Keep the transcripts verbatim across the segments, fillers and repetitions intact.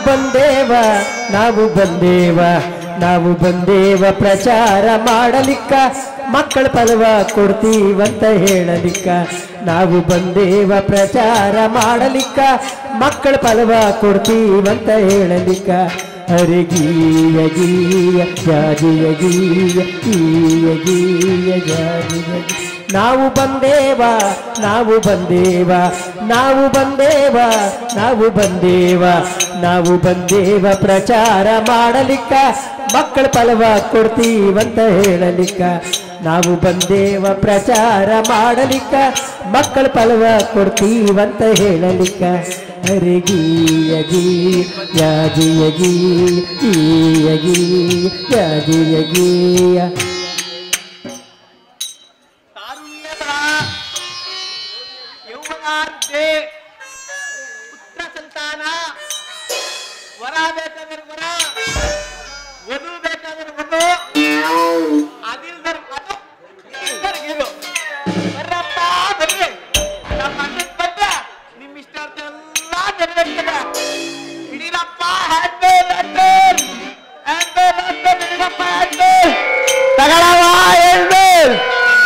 ಬಂದೇವ ನಾವು ಬಂದೇವ ನಾವು ಬಂದೇವ ಪ್ರಚಾರ ಮಾಡಲಿಕ್ಕ ಮಕ್ಕಳ ಫಲವ ಕೊಡ್ತೀವಂತ ಹೇಳಲಿಕ್ಕ ನಾವು ಬಂದೇವ ಪ್ರಚಾರ ಮಾಡಲಿಕ್ಕ ಮಕ್ಕಳ ಫಲವ ಕೊಡ್ತೀವಂತ ಹೇಳಲಿಕ್ಕ ಹರಿಗೀಯ ಗೀಯ ಜಾಜಿಯ ಗೀಯ ಗೀಯ ಗೀಯ ಜಾಜಿಯ ನಾವು ಬಂದೇವ ನಾವು ಬಂದೇವ ನಾವು ಬಂದೇವ ನಾವು ಬಂದೇವ ನಾವು ಬಂದೇವ ಪ್ರಚಾರ ಮಾಡಲಿಕ್ಕ ಮಕ್ಕಳ ಫಲವ ಕೊಡ್ತೀವಂತ ಹೇಳಲಿಕ್ಕ ನಾವು ಬಂದೇವ ಪ್ರಚಾರ ಮಾಡಲಿಕ್ಕ ಮಕ್ಕಳ ಫಲವ ಕೊಡ್ತೀವಂತ ಹೇಳಲಿಕ್ಕ ಹರಿಗೀಯ ಗೀಯ ಯಾಜಿಯ ಗೀಯ ಗೀಯ ಗೀಯ ಯಾಜಿಯ ಗೀಯ ಪುತ್ರ ಸಂತಾನ ವರ ಬೇಕಾದ್ರೆ ವರ ವಧು ಬೇಕಾದ್ರೆ ವಧು ಅದಿಲ್ದರ್ ಅದು ಇದು ಬರ್ರಪ್ಪ ಬರ್ರಿ ನಮ್ಮ ಅಣ್ಣನ್ ಬಂದ ನಿಮ್ ಇಷ್ಟ ಎಲ್ಲ ನೆರವೇರ್ತದ ಹಿಡೀರಪ್ಪ ಹ್ಯಾಂಡ್ಬೇಲ್ ಹ್ಯಾಂಡ್ಬೇಲ್ ಹ್ಯಾಂಡ್ಬೇಲ್ ಹ್ಯಾಂಡ್ಬೇಲ್ ಹಿಡೀರಪ್ಪ ಹ್ಯಾಂಡ್ಬೇಲ್ ತಗೊಳವ ಹ್ಯಾಂಡ್ಬೇಲ್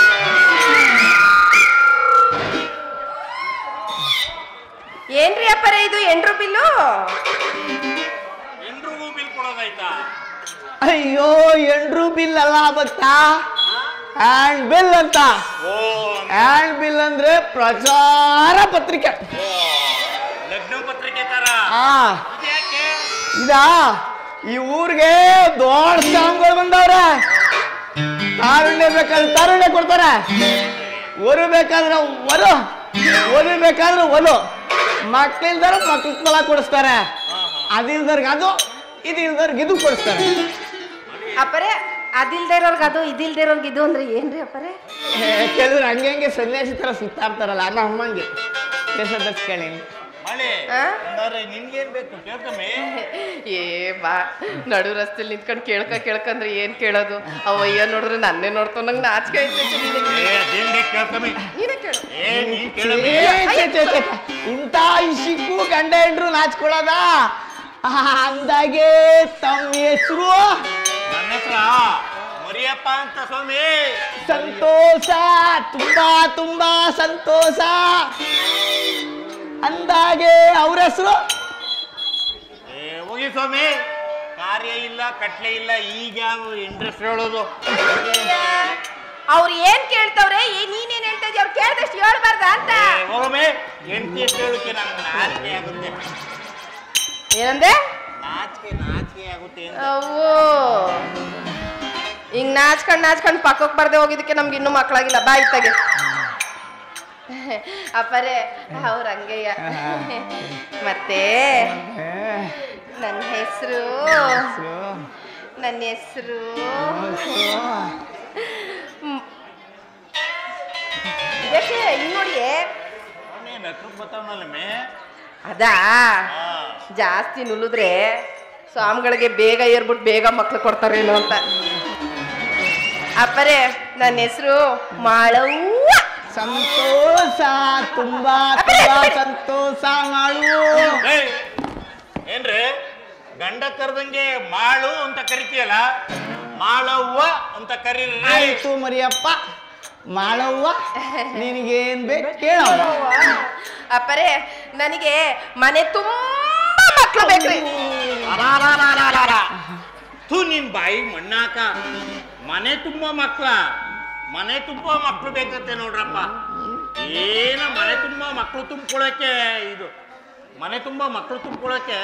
ಏನ್ರಿ ಅಪ್ಪರೇ ಇದು ಎಂಡ್ರು ಬಿಲ್ಲು ಎಂಡ್ರಿಗೂ ಬಿಲ್ ಕೊಡೋದಾಯ್ತಾ ಅಯ್ಯೋ ಎಂಡ್ರು ಬಿಲ್ ಅಲ್ಲ ಭಕ್ತ ಹ್ಯಾಂಡ್ ಬಿಲ್ ಅಂತ ಹ್ಯಾಂಡ್ ಬಿಲ್ ಅಂದ್ರೆ ಪ್ರಚಾರ ಪತ್ರಿಕೆ ಲಗ್ನ ಪತ್ರಿಕೆ ತರ ಹಾ ಇದಾ ಈ ಊರಿಗೆ ದೊಡ್ಡ ಸ್ವಾಮಿಗಳು ಬಂದವ್ರೆ ತಾರುಣ್ಯ ಬೇಕಾದ್ರೆ ತಾರುಣ್ಯ ಕೊಡ್ತಾರೆ ಒರು ಬೇಕಾದ್ರೆ ಒರು ಒಲು ಬೇಕಾದ್ರೆ ಒಲು ಮಕ್ಳಿಲ್ದಾರ ಮಕ್ಳ ಫಲ ಕೊಡಿಸ್ತಾರೆ ಅದಿಲ್ದರ್ಗೆ ಅದು ಇದಿಲ್ದರ್ಗೆ ಇದು ಕೊಡಿಸ್ತಾರೆ ಅಪ್ಪರೇ ಅದಿಲ್ದೇ ಇರೋರ್ಗೆ ಅದು ಇದಿಲ್ದೇ ಇರೋರ್ಗೆ ಇದು ಅಂದ್ರೆ ಏನ್ರಿ ಅಪ್ಪರೇ ಕೆಲವ್ರು ಹಂಗೆ ಹಂಗೆ ಸನ್ಯಾಸಿ ತರ ಸುತ್ತಾಡ್ತಾರಲ್ಲ ನಮ್ಮಂಗೆ ದೇಶದರ್ಶ್ ಕೇಳಿ ನಿನ್ಗೇನ್ ಬೇಕು ಕೇಳ್ಕಮ್ಮಿ ಏ ಬಾ ನಡು ರಸ್ತೆಲಿ ನಿಂತ್ಕೊಂಡು ಕೇಳ್ಕ ಕೇಳ್ಕಂದ್ರೆ ಏನ್ ಕೇಳೋದು ಅವಯ್ಯ ನೋಡಿದ್ರೆ ನನ್ನೇ ನೋಡ್ತಾ ನಂಗೆ ನಾಚಿಕೆ ಕೇಳ್ಕಮ್ಮಿ ಇಂಥ ಇಶಿಕ್ಕೂ ಗಂಡ ಹೆಂಡ್ರು ನಾಚ್ಕೊಳ್ಳೋದ ಅಂದಾಗೆ ತಮ್ಮ ಹೆಸರು ನನ್ನ ಹೆಸರ ಮರಿಯಪ್ಪ ಅಂತ ಸ್ವಾಮಿ ಸಂತೋಷ ತುಂಬಾ ತುಂಬಾ ಸಂತೋಷ ಅಂದಾಗೆ ಅವ್ರ ಹೆಸರು ಹೋಗಿ ಸ್ವಾಮಿ ಕಾರ್ಯ ಇಲ್ಲ ಕಟ್ಲೆ ಇಲ್ಲ ಈಗ ಯಾವ ಇಂಟ್ರೆಸ್ಟ್ ಹೇಳೋದು ಅವ್ರು ಏನ್ ಕೇಳ್ತವ್ರೆ ನೀನೇನ್ ಹೇಳ್ತಾ ಇದ್ದೀಯ ಅವ್ರು ಕೇಳ್ದಷ್ಟು ಹೇಳ್ಬಾರ್ದ ಅಂತ ಹೋಗಮ್ಮೆ ಹೆಂಡತಿ ಎಷ್ಟು ಹೇಳಕ್ಕೆ ನಂಗೆ ನಾಚಿಕೆ ಆಗುತ್ತೆ ಏನಂದೆ ನಾಚಿಕೆ ನಾಚಿಕೆ ಆಗುತ್ತೆ ಅವೋ ಹಿಂಗ್ ನಾಚ್ಕೊಂಡ್ ನಾಚ್ಕೊಂಡ್ ಪಕ್ಕಕ್ಕೆ ಬರ್ದೆ ಹೋಗಿದ್ದಕ್ಕೆ ನಮ್ಗೆ ಇನ್ನೂ ಮಕ್ಕಳಾಗಿಲ್ಲ ಬಾ ಇತ್ತಾಗೆ ಅಪ್ಪರೇ ಅವ್ರ ಹಂಗೆಯ ಮತ್ತೆ ನನ್ನ ಹೆಸರು ನನ್ನ ಹೆಸರು ಇದಕ್ಕೆ ಇಲ್ಲಿ ನೋಡಿ ಅದಾ ಜಾಸ್ತಿ ನುಲಿದ್ರೆ ಸ್ವಾಮಿಗಳಿಗೆ ಬೇಗ ಏರ್ಬಿಟ್ಟು ಬೇಗ ಮಕ್ಳು ಕೊಡ್ತಾರೇನೋ ಅಂತ ಅಪ್ಪರೇ ನನ್ನ ಹೆಸರು ಮಾಳವ್ವ ಸಂತೋಷ ತುಂಬಾ ತುಂಬಾ ಸಂತೋಷ ಮಾಡು ಏನ್ರಿ ಗಂಡ ಕರೆದಂಗೆ ಮಾಳು ಅಂತ ಕರಿತೀಯಲ್ಲ ಮಾಳವ್ವ ಅಂತ ಕರೀರಿ ಆಯ್ತು ಮರಿಯಪ್ಪ ಮಾಳವ್ವ ನಿನಗೇನ್ ಬೇಕು ಕೇಳ ಅಪ್ಪರೇ ನನಗೆ ಮನೆ ತುಂಬಾ ಮಕ್ಳು ಬೇಕ್ರಿ ತೂ ನಿನ್ ಬಾಯಿ ಮಣ್ಣಾಕ ಮನೆ ತುಂಬಾ ಮಕ್ಳ ಮನೆ ತುಂಬಾ ಮಕ್ಳು ಬೇಕಂತೆ ನೋಡ್ರಪ್ಪ ಏನ ಮನೆ ತುಂಬಾ ಮಕ್ಳು ತುಂಬ್ಕೊಳಕ್ಕೆ ಇದು ಮನೆ ತುಂಬಾ ಮಕ್ಳು ತುಂಬ್ಕೊಳಕ್ಕೆ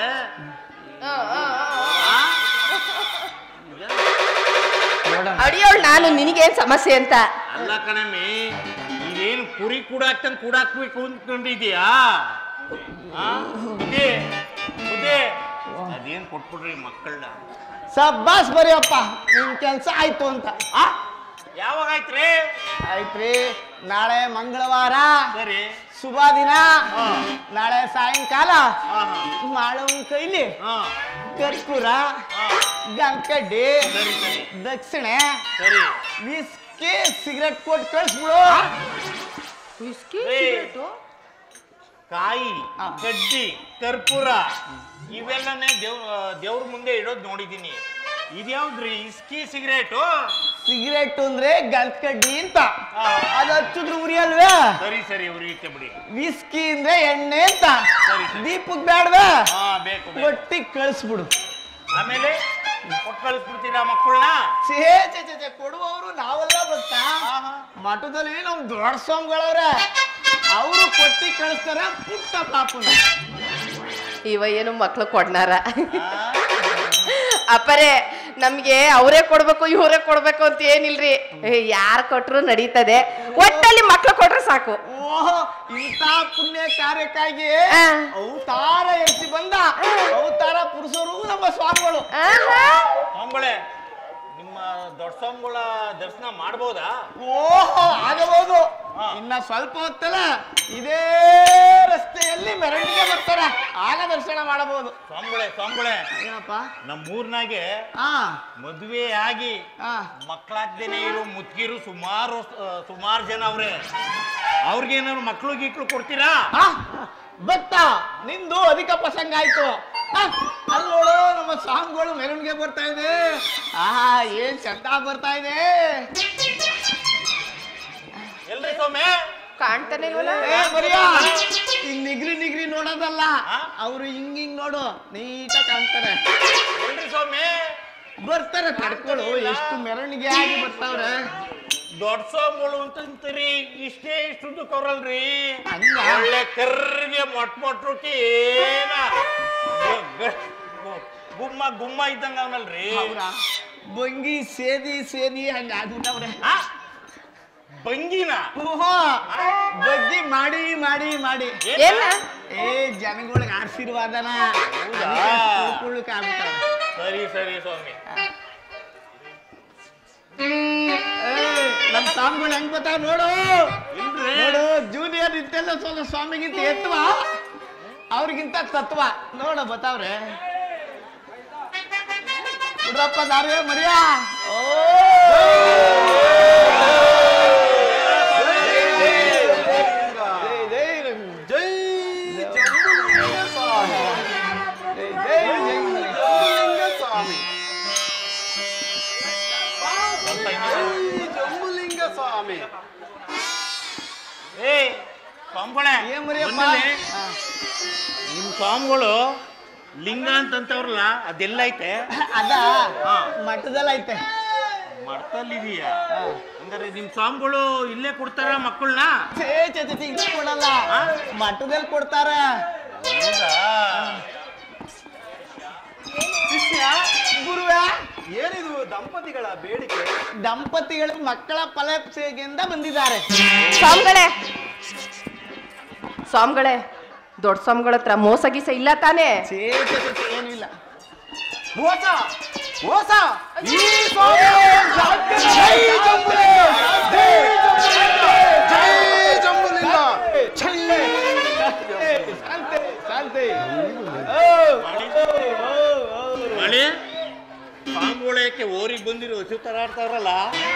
ಅಡಿಯೋಳ್ ನಾನು ನಿನಗೇನ್ ಸಮಸ್ಯೆ ಅಂತ ಅಲ್ಲ ಕಣಮ್ಮಿ ಇದೇನು ಕುರಿ ಕೂಡಾಕ್ತಂಗ್ ಕೂಡಾಕ್ಬೇಕು ಅಂದ್ಕೊಂಡಿದ್ಯಾ ಅದೇನ್ ಕೊಟ್ಬಿಡ್ರಿ ಮಕ್ಕಳನ್ನ ಸಬ್ಬಾಸ್ ಬರಿಯಪ್ಪ ನಿನ್ ಕೆಲ್ಸ ಆಯ್ತು ಅಂತ ಯಾವಾಗ ಆಯ್ತ್ರಿ ಆಯ್ತ್ರಿ ನಾಳೆ ಮಂಗಳವಾರ ಸರಿ ಶುಭ ದಿನ ನಾಳೆ ಸಾಯಂಕಾಲ ಮಾಳವನ್ ಕೈಲಿ ಕರ್ಪೂರ ಗಂಕಡ್ಡಿ ದಕ್ಷಿಣೆ ವಿಸ್ಕಿ ಸಿಗರೆಟ್ ಕೊಟ್ಟು ಕಳಿಸ್ಬಿಡು ಕಾಯಿ ಕಡ್ಡಿ ಕರ್ಪೂರ ಇವೆಲ್ಲನೇ ದೇವ್ ದೇವ್ರ ಮುಂದೆ ಇಡೋದು ನೋಡಿದೀನಿ. ಇದ್ಯಾವ್ದ್ರಿ ಇಸ್ಕಿ ಸಿಗರೇಟು? ಸಿಗರೇಟ್ ಅಂದ್ರೆ ಗಂಟ್ ಕಡ್ಡಿ ಅಂತ, ಅದು ಹಚ್ಚಿದ್ರು ಉರಿ ಅಲ್ವೇ? ಸರಿ ಸರಿ ಉರಿಯುತ್ತೆ ಬಿಡಿ. ವಿಸ್ಕಿ ಅಂದ್ರೆ ಎಣ್ಣೆ ಅಂತ, ದೀಪಕ್ ಬೇಡವಾ? ಹಾ ಬೇಕು. ಒಟ್ಟಿಗೆ ಕಳಿಸ್ಬಿಡು. ಆಮೇಲೆ ಕೊಟ್ಟು ಕಳಿಸ್ಬಿಡ್ತೀರಾ ಮಕ್ಕಳನ್ನ? ಛೇ ಛೇ ಛೇ ಛೇ, ಕೊಡುವವರು ನಾವೆಲ್ಲ ಗೊತ್ತಾ? ಮಠದಲ್ಲಿ ನಮ್ ದೊಡ್ಡ ಸ್ವಾಮಿಗಳವ್ರೆ, ಅವರು ಕೊಟ್ಟಿ ಕಳಿಸ್ತಾರ ಪುಟ್ಟ ಪಾಪನ. ಇವ ಏನು ಮಕ್ಳು ಕೊಡ್ನಾರ ಅಪ್ಪರೇ, ನಮ್ಗೆ ಅವರೇ ಕೊಡ್ಬೇಕು ಇವರೇ ಕೊಡ್ಬೇಕು ಅಂತ ಏನಿಲ್ರಿ, ಯಾರು ಕೊಟ್ರು ನಡೀತದೆ, ಒಟ್ಟಲ್ಲಿ ಮಕ್ಳು ಕೊಟ್ರೆ ಸಾಕು. ಓಹೋ, ಇಂಥ ಪುಣ್ಯ ಕಾರ್ಯಕ್ಕಾಗಿ ಅವತಾರ ಎಸಿ ಬಂದ ಅವತಾರ ಪುರುಷರು ನಮ್ಮ ಸ್ವಾಮಿಗಳು. ಸ್ವಾಮಿಗಳೇ, ನಿಮ್ಮ ದೊಡ್ಡ ಸ್ವಾಮಿಗಳ ದರ್ಶನ ಮಾಡ್ಬೋದಾ? ಓಹೋ, ಆಗಬಹುದು. ಇನ್ನ ಸ್ವಲ್ಪ ಹೊತ್ತಲ್ಲ ಇದೇ ರಸ್ತೆಯಲ್ಲಿ ಮೆರವಣಿಗೆ ಬರ್ತಾರೆ, ಆಗ ದರ್ಶನ ಮಾಡಬಹುದು. ಸ್ವಾಮಿಗಳೇ ಸ್ವಾಮಿಗಳೇ ಏನಪ್ಪ, ನಮ್ಮೂರ್ನಾಗೆ ಹಾ ಮದುವೆ ಆಗಿ ಹಾ ಮಕ್ಕಳಾಗ್ದೇನೆ ಇರೋ ಮುದ್ಕಿರು ಸುಮಾರು ಸುಮಾರು ಜನ ಅವ್ರೆ. ಅವ್ರಿಗೇನಾದ್ರು ಮಕ್ಳು ಗೀಕ್ಳು ಕೊಡ್ತೀರಾ? ಭಕ್ತ, ನಿಂದು ಅಧಿಕ ಪ್ರಸಂಗ ಆಯ್ತು. ಅಲ್ಲಿ ನೋಡು, ನಮ್ಮ ಸ್ವಾಮಿಗಳು ಮೆರವಣಿಗೆ ಬರ್ತಾ ಇದೆ. ಆ ಏನ್ ಚಂದ ಬರ್ತಾ ಇದೆ. ಎಲ್ರಿ ಸ್ವಾಮಿ ಕಾಣ್ತಾನೆ ಈ ನಿಗ್ರಿ ನಿಗ್ರಿ ನೋಡೋದಲ್ಲ, ಅವ್ರು ಹಿಂಗ್ ಹಿಂಗ್ ನೋಡು, ನೀಟಾಗಿ ಕಾಣ್ತಾರೆ. ಎಲ್ರಿ ಸ್ವಾಮಿ ಬರ್ತಾರೆ, ತಡ್ಕೊಳ್ಳು. ಎಷ್ಟು ಮೆರವಣಿಗೆ ಆಗಿ ಬರ್ತಾವ್ರೆ. ದೊಡ್ಡ ಸ್ವಾಮಿಗಳು ಅಂತಂತೀರಿ, ಇಷ್ಟೇ ಇಷ್ಟು ಕೊರಲ್ರಿ. ಹಂಗ? ಒಳ್ಳೆ ಕರ್ರಿಗೆ ಮೊಟ್ ಮೊಟ್ರುಕಿ ಏನ ಗುಮ್ಮ ಗುಮ್ಮ ಇದ್ದಂಗ ಅವನಲ್ರಿ. ಬಂಗಿ ಸೇದಿ ಸೇದಿ ಹಂಗ ಆಗ್ಬಿಟ್ಟವ್ರೆ. ಬಂಗಿನ ಬಗ್ಗಿ ಮಾಡಿ ಮಾಡಿ ಮಾಡಿ ಏನ ಏ ಜನಗಳಿಗೆ ಆಶೀರ್ವಾದನ ಆಗ್ಬಿಟ್ಟವ್ರೆ. ಸರಿ ಸರಿ ಸ್ವಾಮಿ. ನಮ್ ಸ್ವಾಮಿಗಳು ಹೆಂಗ್ ಬರ್ತಾವ ನೋಡು. ನೋಡು, ಜೂನಿಯರ್ ಇಂತೆಲ್ಲ ಸ್ವಲ್ಪ ಸ್ವಾಮಿಗಿಂತ ಎತ್ತುವ, ಅವ್ರಿಗಿಂತ ತತ್ವ ನೋಡ ಬತ್ತಾವ್ರೆ. ಬಿಡ್ರಪ್ಪ ದಾರಿ ಮರಿಯಾ. ಓ ಏ ಸ್ವಾಮಿಗಳೇ, ನಿಮ್ ಸ್ವಾಮಿಗಳು ಲಿಂಗ ಅಂತಂತವ್ರಲ್ಲ, ಅದೆಲ್ಲ ಐತೆ? ಅದ ಮಠದಲ್ಲಿ ಐತೆ. ಮಠದಲ್ಲಿದೀಯಾ? ಹಂಗಾರೆ ನಿಮ್ ಸ್ವಾಮಿಗಳು ಇಲ್ಲೇ ಕೊಡ್ತಾರ ಮಕ್ಕಳನ್ನ? ಇಲ್ಲಿ ಕೊಡಲ್ಲ, ಮಠದಲ್ಲಿ ಕೊಡ್ತಾರ. ಶಿಷ್ಯ ಗುರುವೇ, ಏನಿದು ದಂಪತಿಗಳ ಬೇಡಿಕೆ? ದಂಪತಿಗಳು ಮಕ್ಕಳ ಫಲಪ್ಸೆಯಿಂದ ಬಂದಿದ್ದಾರೆ. ಸ್ವಾಮಿಗಳೇ ಸ್ವಾಮಿಗಳೇ ದೊಡ್ಡ ಸ್ವಾಮಿಗಳ ಹತ್ರ ಮೋಸ ಗೀಸ ಇಲ್ಲ ತಾನೇ? ಏನು ಇಲ್ಲ. ಮೋಸ ಮೋಸ ಸ್ವಾಮಿಗಳಕ್ಕೆ ಓರಿಗೆ ಬಂದಿರೋ ಹಸು ತರಾಡ್ತಾವ್ರಲ್ಲ,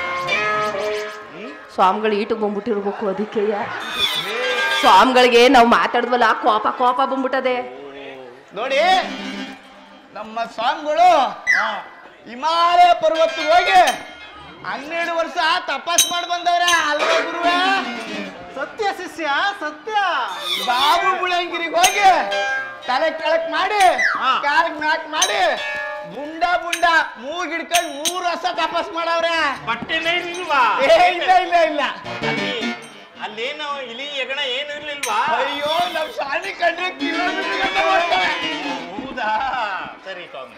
ಸ್ವಾಮಿಗಳು ಈಟಿಗೆ ಬಂದ್ಬಿಟ್ಟಿರ್ಬೇಕು. ಅದಕ್ಕೆ ಸ್ವಾಮಿಗಳಿಗೆ ನಾವು ಮಾತಾಡಿದ್ವಲ್ಲ, ಕೋಪ ಕೋಪ ಬಂದ್ಬಿಟ್ಟದೆ ನೋಡಿ. ನಮ್ಮ ಸ್ವಾಮಿಗಳು ಹಿಮಾಲಯ ಪರ್ವತಕ್ಕೆ ಹೋಗಿ ಹನ್ನೆರಡು ವರ್ಷ ತಪಾಸ್ ಮಾಡಿ ಬಂದವ್ರೆ ಅಲ್ವಾ ಗುರುವೇ? ಸತ್ಯ ಶಿಷ್ಯ ಸತ್ಯ. ಬಾಬು ಬುಳಂಗಿರಿಗೆ ಹೋಗಿ ತಲೆ ಕೆಳಕ್ ಮಾಡಿ ಕಾಲಿಗೆ ಮ್ಯಾಕ್ ಮಾಡಿ ಬುಂಡ ಬುಂಡ ಮೂಗ್ ಹಿಡ್ಕೊಂಡು ಮೂರು ವರ್ಷ ತಪಾಸ್ ಮಾಡವ್ರೆ. ಬಟ್ಟೆನೇ ಇಲ್ವಾ? ಏ ಇಲ್ಲ ಇಲ್ಲ ಇಲ್ಲ. ಅಲ್ಲೇನು ಇಲಿ ಹೆಗಣ ಏನು ಇರ್ಲಿಲ್ವಾ? ಅಯ್ಯೋ, ನಮ್ ಶಾಣಿ ಕಂಡ್ರೆ ಕಿಲೋಮೀಟರ್ ಗಂಟೆ ಹೋಗ್ತಾರೆ. ಹೌದಾ? ಸರಿ ಸ್ವಾಮಿ.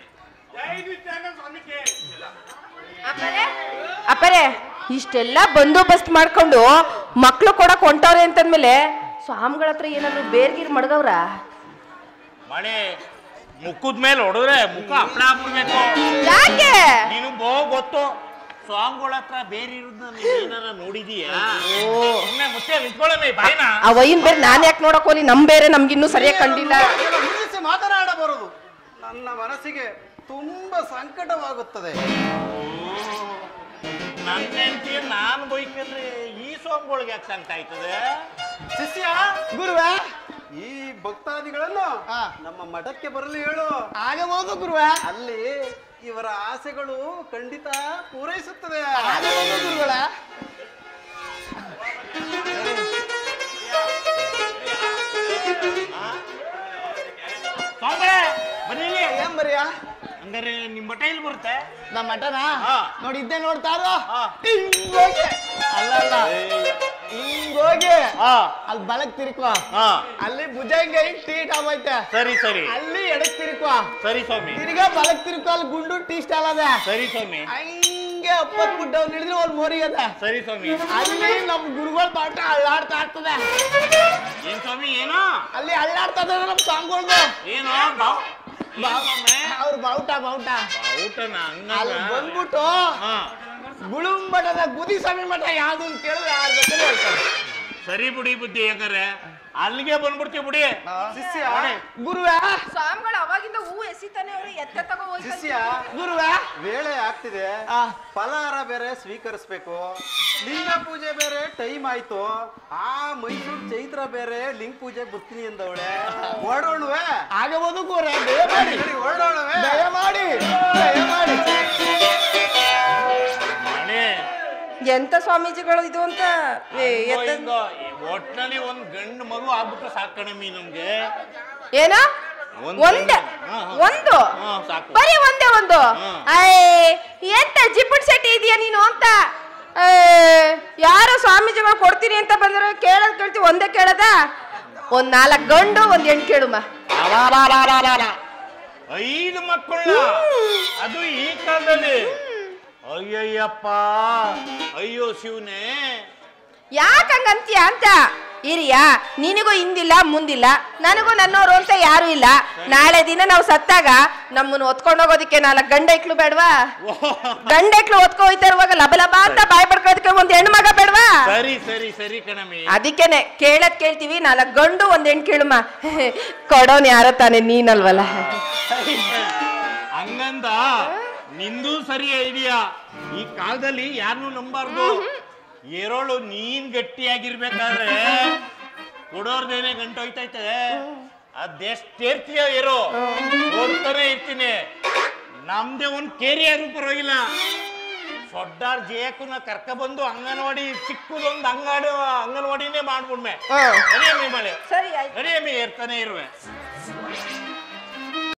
ಅಪ್ಪರೇ, ಇಷ್ಟೆಲ್ಲ ಬಂದೋಬಸ್ತ್ ಮಾಡ್ಕೊಂಡು ಮಕ್ಳು ಕೊಡಕ್ ಹೊಂಟವ್ರೆ ಅಂತಂದ್ಮೇಲೆ ಸ್ವಾಮಿಗಳ ಹತ್ರ ಏನಾದ್ರು ಬೇರ್ಗೀರ್ ಮಡ್ಗವ್ರ? ಮಳೆ ಮುಖದ ಮೇಲೆ ಹೊಡೆದ್ರೆ ಮುಖ ಹಪ್ಪಳ ಹಾಕ್ಬಿಡ್ಬೇಕು. ಯಾಕೆ? ನೀನು ಬೋ ಗೊತ್ತು, ಸ್ವಾಮಿಗಳ ಹತ್ರ ಬೇರೆ ಇರೋದನ್ನ ನೀನ್ ಏನಾರ ನೋಡಿದೀಯಾ? ಮುಚ್ಚೆ ನಿಂತ್ಕೊಳ್ಳೆ ಬಾಯಿನ. ಆ ವೈನ್ ಬೇರೆ ನಾನ್ ಯಾಕೆ ನೋಡಕ್ ಹೋಲಿ, ನಮ್ ಬೇರೆ ನಮ್ಗಿನ್ನೂ ಸರಿಯಾಗಿ ಕಂಡಿಲ್ಲ. ಮಾತನಾಡಬಾರದು, ನನ್ನ ಮನಸ್ಸಿಗೆ ತುಂಬಾ ಸಂಕಟವಾಗುತ್ತದೆ. ನನ್ನ ಹೆಂಡತಿ ನಾನು ಬೈಕಂದ್ರೆ ಈ ಸ್ವಾಮಿಗಳಿಗೆ ಯಾಕೆ ಸಂಕಟ ಆಯ್ತದೆ? ಶಿಷ್ಯ ಗುರುವೆ ಈ ಭಕ್ತಾದಿಗಳನ್ನು ಹಾ. ನಮ್ಮ ಮಠಕ್ಕೆ ಬರಲು ಹೇಳು. ಆಗಬಹುದು ಗುರುವೆ, ಅಲ್ಲಿ ಇವರ ಆಸೆಗಳು ಖಂಡಿತ ಪೂರೈಸುತ್ತದೆ. ಆಗಬಹುದು ಗುರುಗಳ. ಸ್ವಾಮಿಗಳೇ ಬನ್ನಿ ಇಲ್ಲಿ. ಏನ್ ಬರಿಯಾ ಹಂಗಾರೆ ನಿಮ್ ಮಠ ಇಲ್ಲಿ ಬರುತ್ತೆ? ನಮ್ಮ ಮಠನ ಹಾ. ನೋಡಿ ಇದ್ದೇ ನೋಡ್ತಾ ಇರೋ ಹಾ. ಹಿಂಗೋಗಿ ಅಲ್ಲ ಅಲ್ಲ ಹಿಂಗೋಗಿ ಹಾ ಅಲ್ಲಿ ಬಲಕ್ ತಿರುಕುವ, ಹಾ ಅಲ್ಲಿ ಭುಜ ಹಿಂಗ ಹಿಂಗ್ ಟೀಟ್ ಆಗೋಯ್ತೆ, ಸರಿ ಸರಿ ಅಲ್ಲಿ ಎಡಕ್ ತಿರುಕುವ, ಸರಿ ಸ್ವಾಮಿ ತಿರ್ಗಾ ಬಲಕ್ ತಿರುಕು, ಅಲ್ಲಿ ಗುಂಡು ಟೀ ಸ್ಟಾಲ್ ಅದ, ಸರಿ ಸ್ವಾಮಿ ಹಂಗೆ ಅಪ್ಪತ್ ಬಿಟ್ಟು ಅವ್ನು ಹಿಡಿದ್ರೆ ಒಂದ್ ಮೋರಿ ಅದ, ಸರಿ ಸ್ವಾಮಿ. ಅಲ್ಲಿ ನಮ್ ಗುರುಗಳ ಪಾಠ ಅಳ್ಳಾಡ್ತಾ ಇರ್ತದೆ, ಏನ್ ಸ್ವಾಮಿ ಏನೋ ಅಲ್ಲಿ ಅಳ್ಳಾಡ್ತಾ ಇದಾರೆ ನಮ್ ಸ್ವಾಮಿಗಳ್ದು, ಏನೋ ಬಾವ್ ಸ್ವಾಮಿ ಅವ್ರ ಬಾವುಟ ಬಾವುಟ ಊಟನ ಅಲ್ಲಿ ಹಂಗ ಬಂದ್ಬಿಟ್ಟು ಹಾ ಗುಳುಂಬಟದ ಗುದಿ ಸ್ವಾಮಿ ಮಠ ಯಾವ್ದು ಅಂತ ಕೇಳಿದ್ರೆ ಯಾರು ಬೇಕಾದ್ರೆ ಹೇಳ್ತಾರೆ. ಸರಿ ಬಿಡಿ ಬುದ್ಧಿ ಹೆಂಗಾರೆ ಅಲ್ಲಿಗೆ ಬಂದ್ಬಿಡ್ತೀವಿ ಬಿಡಿ. ಶಿಷ್ಯ ಗುರುವೆ ಸ್ವಾಮಿಗಳು ಅವಾಗಿಂದ ಹೂ ಎಸಿತಾನೆ ಅವ್ರು ಎತ್ತ ತಗೋ ಶಿಷ್ಯ ಗುರುವೆ ವೇಳೆ ಆಗ್ತಿದೆ, ಆ, ಫಲಹಾರ ಬೇರೆ ಸ್ವೀಕರಿಸ್ಬೇಕು, ಲಿಂಗ ಪೂಜೆ ಬೇರೆ ಟೈಮ್ ಆಯ್ತು, ಆ ಮೈಸೂರು ಚೈತ್ರ ಬೇರೆ ಲಿಂಗ ಪೂಜೆ ಬರ್ತೀನಿ ಎಂದವಳೆ. ಹೊರಡೋಣವೆ? ಆಗಬಹುದು ಗುರುವೆ, ದಯಮಾಡಿ ಹೊರಡೋಣವೆ? ದಯಮಾಡಿ ದಯಮಾಡಿ. ಮನೆ ಎಂತ ಸ್ವಾಮೀಜಿಗಳು ಇದು ಅಂತ ಏ, ಎತ್ತ ಹಿಂಗೋ ಒಟ್ನಲ್ಲಿ ಒಂದ್ ಗಂಡು ಮಗು ಆಗ್ಬಿಟ್ರೆ ಸಾಕಣಮಿ ನಮ್ಗೆ. ಏನ ಒಂದ್ ಒಂದೇ ಹಾ, ಹಾ. ಒಂದು ಹಾ, ಸಾಕು. ಬರೀ ಒಂದೇ ಒಂದು ಹಾ. ಅಯ್ಯ ಎಂತ ಜಿಪ್ಪುಟ್ ಶೆಟ್ಟಿ ಇದೆಯಾ ನೀನು ಅಂತ ಏ, ಯಾರೋ ಸ್ವಾಮೀಜಿಗಳು ಕೊಡ್ತೀನಿ ಅಂತ ಬಂದ್ರೆ ಕೇಳೋದ್ ಕೇಳ್ತೀವಿ, ಒಂದೇ ಕೇಳದ ಒಂದ್ ನಾಲ್ಕು ಗಂಡು ಒಂದ್ ಹೆಣ್ಣು ಕೇಳುಮ. ಐದು ಮಕ್ಕಳು, ಅದು ಈ ಕಾಲದಲ್ಲಿ. ಅಯ್ಯಯ್ಯಪ್ಪ, ಅಯ್ಯೋ ಶಿವನೇ. ಯಾಕಂಗಂತೀಯ ಅಂತ ಇರಿಯಾ, ನಿನಗೂ ಹಿಂದಿಲ್ಲ ಮುಂದಿಲ್ಲ, ನನಗೂ ನನ್ನೋರು ಅಂತ ಯಾರು ಇಲ್ಲ. ನಾಳೆ ದಿನ ನಾವು ಸತ್ತಾಗ ನಮ್ಮನ್ನು ಹೊತ್ಕೊಂಡು ಹೋಗೋದಿಕ್ಕೆ ನಾಲ್ಕು ಗಂಡೈಕ್ಳು ಬೇಡವಾ? ಗಂಡೈಕ್ಳು ಹೊತ್ಕೊ ಹೋಯ್ತಾ ಇರುವಾಗ ಲಬ ಲಬ ಅಂತ ಬಾಯ್ ಪಡ್ಕೊಳ್ಳೋದಕ್ಕೆ ಒಂದ್ ಹೆಣ್ಣು ಮಗ ಬೇಡವಾ? ಸರಿ ಸರಿ ಸರಿ ಕಣಮಿ. ಅದಕ್ಕೇನೆ ಕೇಳದ್ ಕೇಳ್ತೀವಿ, ನಾಲ್ಕು ಗಂಡು ಒಂದ್ ಹೆಣ್ಣು ಕೇಳುಮ. ಕೊಡೋನ್ ಯಾರೋ ತಾನೆ, ನೀನಲ್ವಲ್ಲ. ಹಂಗಂದ ನಿಂದು ಸರಿ ಐಡಿಯಾ. ಈ ಕಾಲದಲ್ಲಿ ಯಾರನ್ನೂ ನಂಬಾರ್ದು. ಏರೋಳು ನೀನ್ ಗಟ್ಟಿಯಾಗಿರ್ಬೇಕಾದ್ರೆ ಕೊಡೋರ್ದೇನೆ ಗಂಟು ಹೋಯ್ತೈತೆ. ಅದೆಷ್ಟೇರ್ತೀಯ ಏರೋ ನೋಡ್ತಾನೆ ಇರ್ತೀನಿ. ನಮ್ದೇ ಒಂದ್ ಕೇರಿ ಆದ್ರೂ ಪರವಾಗಿಲ್ಲ. ಸೊಡ್ಡಾರ್ ಜೇಕುನ ಕರ್ಕ ಬಂದು ಅಂಗನವಾಡಿ ಚಿಕ್ಕದೊಂದು ಅಂಗಡಿ ಅಂಗನವಾಡಿನೇ ಮಾಡ್ಬಿಡ್ಮೆ. ನಡಿಯಮ್ಮಿ ಮಳೆ ಸರಿ ಆಯ್ತು. ನಡಿಯಮ್ಮಿ ಏರ್ತಾನೆ ಇರುವೆ.